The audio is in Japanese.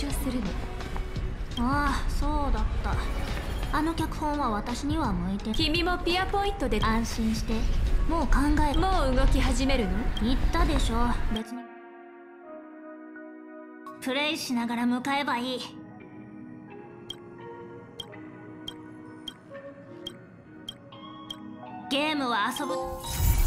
長するの。 ああ、そうだった。あの脚本は私には向いてる。 君もピアポイントで安心して。もう考える。 もう動き始めるの？ 言ったでしょ。別にプレイしながら向かえばいい。ゲームは遊ぶ。